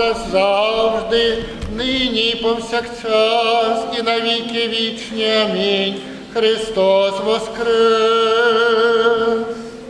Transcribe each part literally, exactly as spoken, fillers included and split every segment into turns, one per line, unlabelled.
зараз завжди, нині і повсякчас, і на віки вічні. Амінь. Христос воскрес!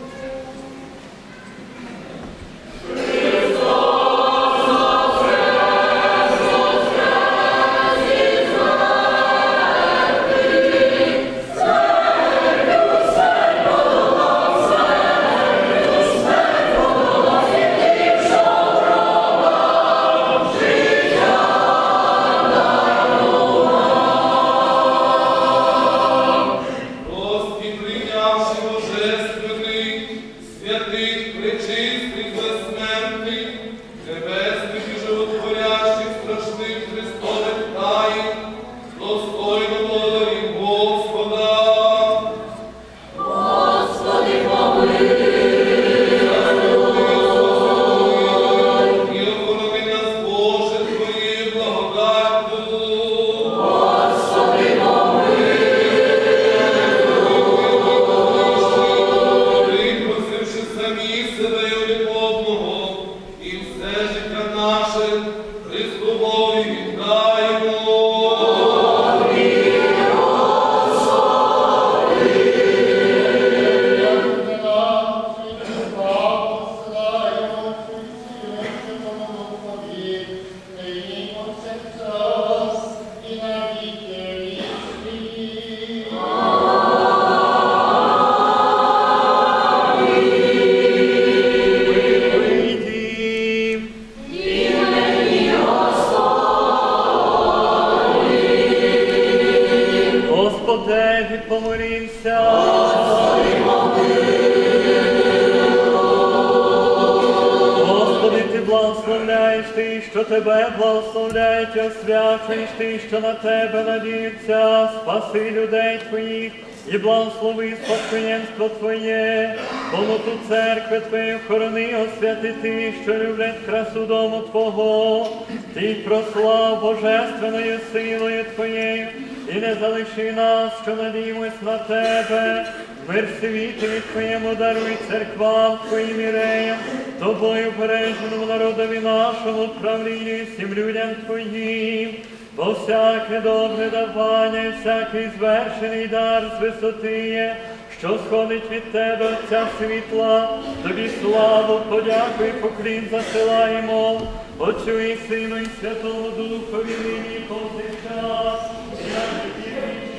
Що тебе благословляють, освячуєш ти, що на тебе надіються, спаси людей твоїх і благослови спадкоємство твоє, повноту церкви твоєї охорони, освяти ти, що люблять красу дому твого, ти прослав божественною силою твоєю, і не залиши нас, що надіємось на тебе. Мир світові твоєму даруй церквам твоїм іреям, тобою береженому народові нашому, правлінню і всім людям твоїм, бо всяке добре давання і всякий звершений дар з висоти є, що сходить від тебе, Отця світла, тобі славу, подяку і поклін засилаємо, Отцю і Сину, і Святому Духові, нині і повсякчас, і на віки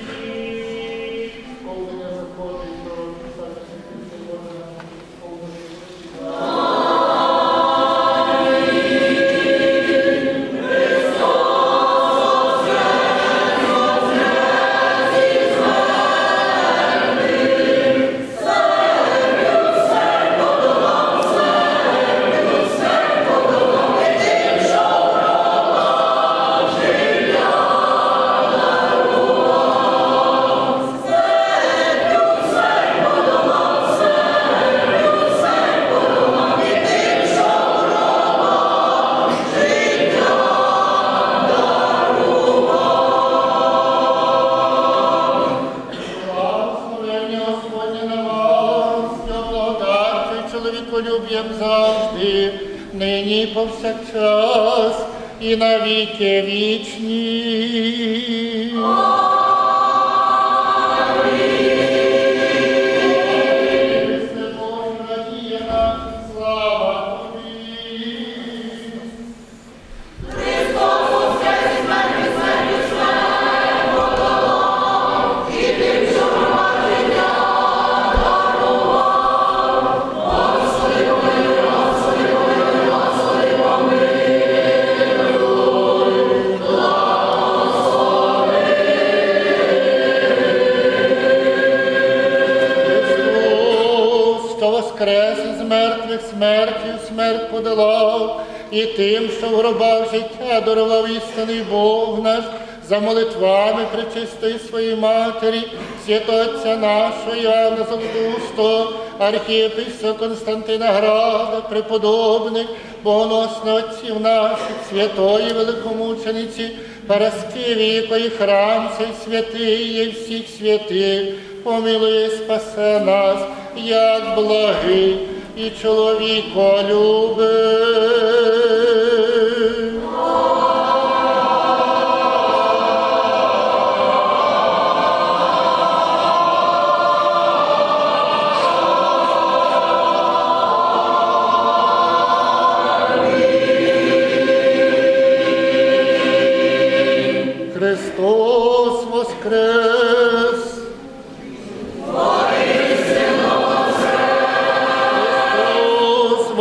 вічні.
Сповнення заходить до чоловіколюб'ям завжди, нині і повсякчас, і на віки вічні. Воскрес із мертвих смертю, смерть подолав, і тим, що в гробах життя дарував істинний Бог наш, за молитвами пречистої своєї Матері, святого Отця нашого Іоанна Золотоустого, архієпископа Константина Града, преподобних, богоносних отців наших, святої великомучениці Параскевії, якої храм цей святий є всіх святих, помилує, спасе нас, як благий і чоловіколюбив.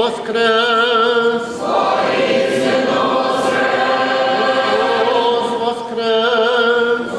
воскрес! Воістину воскрес! Христос воскрес!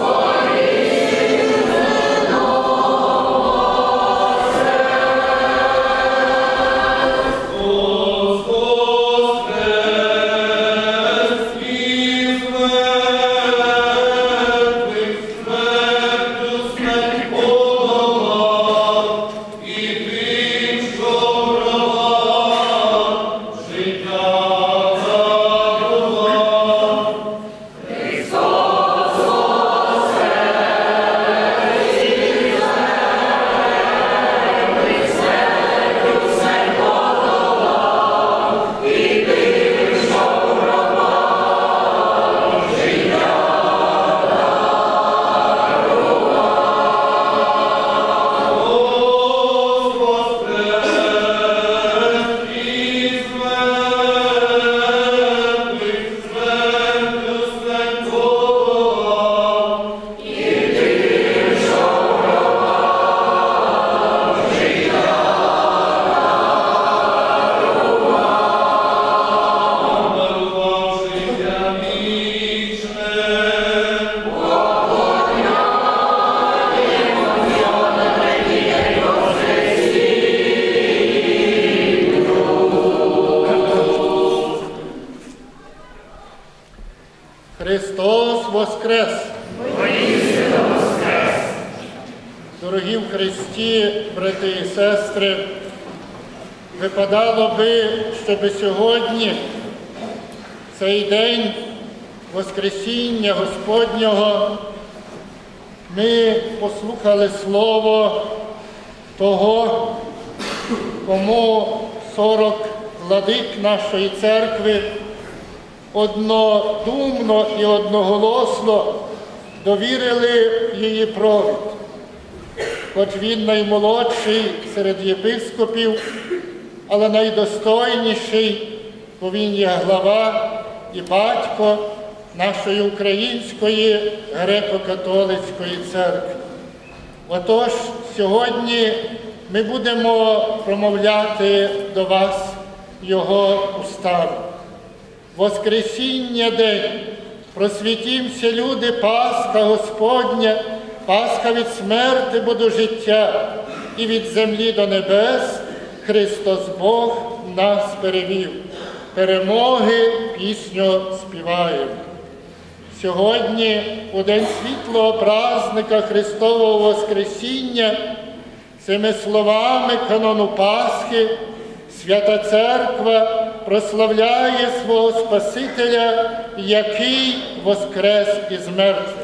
Христос воскрес!
Воістину воскрес!
Дорогі в Христі, брати і сестри, випадало би, щоб сьогодні, цей день Воскресіння Господнього, ми послухали слово того, кому сорок владик нашої церкви однодумно і одноголосно довірили її провід. Хоч він наймолодший серед єпископів, але найдостойніший, бо він є глава і батько нашої української греко-католицької церкви. Отож, сьогодні ми будемо промовляти до вас його устами. Воскресіння день, просвітімся, люди, Пасха Господня, Пасха від смерти бо до життя, і від землі до небес Христос Бог нас перевів. Перемоги пісню співаємо. Сьогодні, у день світлого праздника Христового Воскресіння, цими словами канону Пасхи Свята Церква прославляє свого Спасителя, який воскрес із мертвих.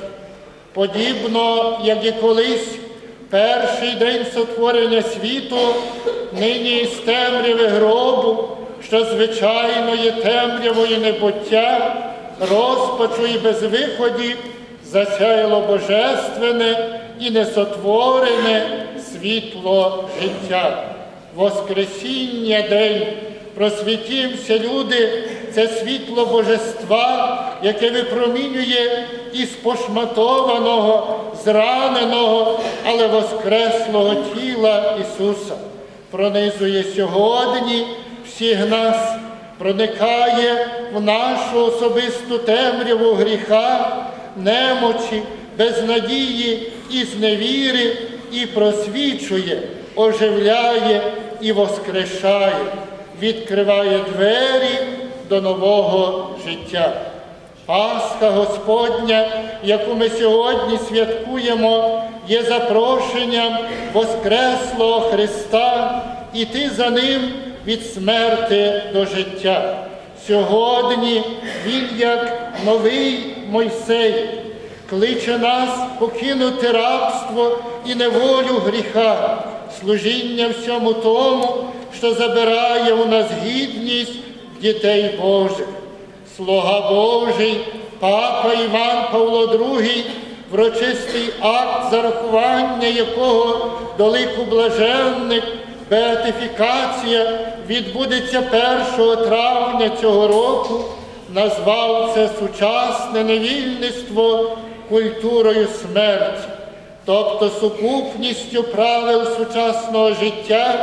Подібно, як і колись перший день сотворення світу, нині із темряви гробу, що звичайно є темрявою небуття, розпачу і безвиході, засяяло божественне і несотворене світло життя. Воскресіння день, просвітімся, люди, це світло божества, яке випромінює із пошматованого, зраненого, але воскреслого тіла Ісуса. Пронизує сьогодні всіх нас, проникає в нашу особисту темряву гріха, немочі, безнадії і зневіри, і просвічує, оживляє і воскрешає, відкриває двері до нового життя. Пасха Господня, яку ми сьогодні святкуємо, є запрошенням воскреслого Христа іти за Ним від смерти до життя. Сьогодні Він, як новий Мойсей, кличе нас покинути рабство і неволю гріха, служіння всьому тому, що забирає у нас гідність дітей Божих. Слуга Божий, Папа Іван Павло другий, врочистий акт зарахування якого до лику блаженних, беатифікація, відбудеться першого травня цього року, назвав це сучасне невільництво культурою смерті, тобто сукупністю правил сучасного життя,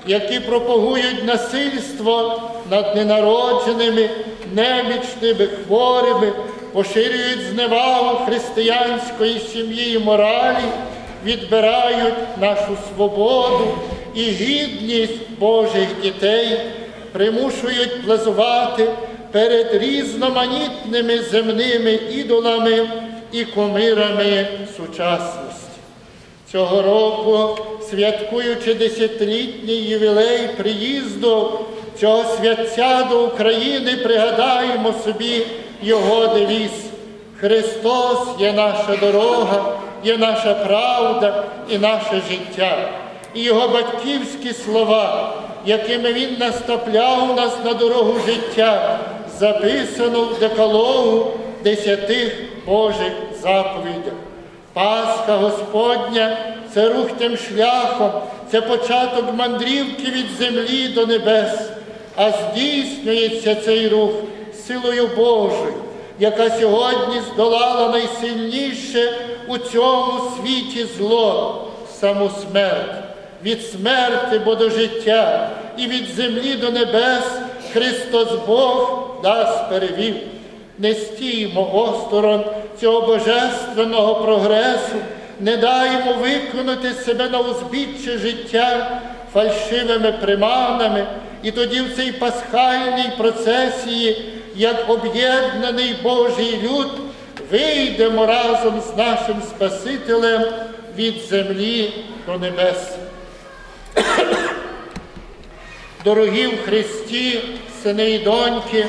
які пропагують насильство над ненародженими, немічними, хворими, поширюють зневагу християнської сім'ї і моралі, відбирають нашу свободу і гідність Божих дітей, примушують плазувати перед різноманітними земними ідолами і кумирами сучасності. Цього року, святкуючи десятилітній ювілей приїзду цього святця до України, пригадаємо собі його девіз: «Христос є наша дорога, є наша правда і наше життя». І його батьківські слова, якими він наставляв нас на дорогу життя, записано в Декалогу десятих Божих заповідях. Пасха Господня – це рух тим шляхом, це початок мандрівки від землі до небес, а здійснюється цей рух силою Божою, яка сьогодні здолала найсильніше у цьому світі зло – саму смерть. Від смерти бо до життя і від землі до небес Христос Бог нас перевів. Не стіймо осторонь цього божественного прогресу, не даємо виконати себе на узбіччя життя фальшивими приманами, і тоді в цій пасхальній процесії, як об'єднаний Божий люд, вийдемо разом з нашим Спасителем від землі до небес. Дорогі в Христі, сини і доньки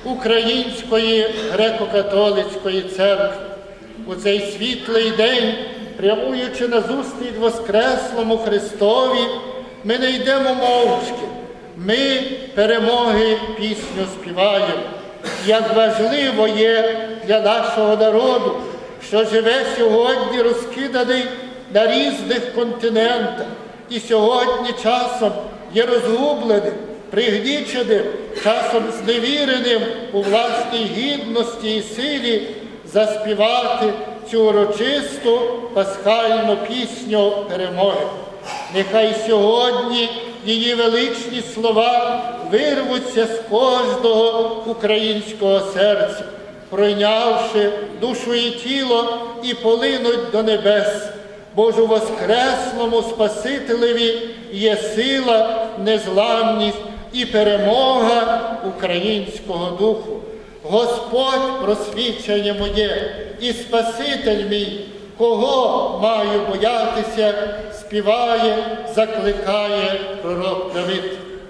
Української греко-католицької церкви, у цей світлий день, прямуючи на зустріч Воскреслому Христові, ми не йдемо мовчки, ми перемоги пісню співаємо. Як важливо є для нашого народу, що живе сьогодні розкиданий на різних континентах, і сьогодні часом є розгубленим, пригніченим, часом зневіреним у власній гідності і силі заспівати цю урочисту пасхальну пісню перемоги. Нехай сьогодні її величні слова вирвуться з кожного українського серця, пройнявши душу і тіло, і полинуть до небес. Божу воскреслому Спасителеві є сила, незламність і перемога українського духу. Господь просвічення моє і Спаситель мій, кого маю боятися, співає, закликає пророк Давид.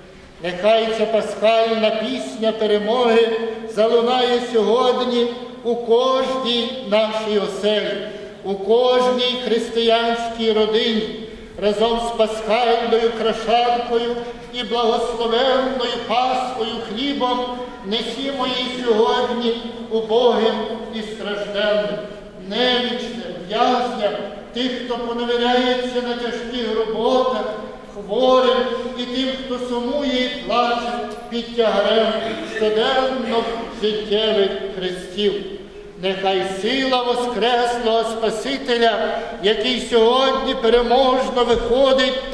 Нехай ця пасхальна пісня перемоги залунає сьогодні у кожній нашій оселі, у кожній християнській родині, разом з пасхальною крашанкою і благословенною Пасхою хлібом несімо її сьогодні убогим і стражденним, немічним, в'язням, тих, хто поневіряється на тяжких роботах, хворим і тим, хто сумує і плаче під тягарем щоденно життєвих хрестів. Нехай сила воскреслого Спасителя, який сьогодні переможно виходить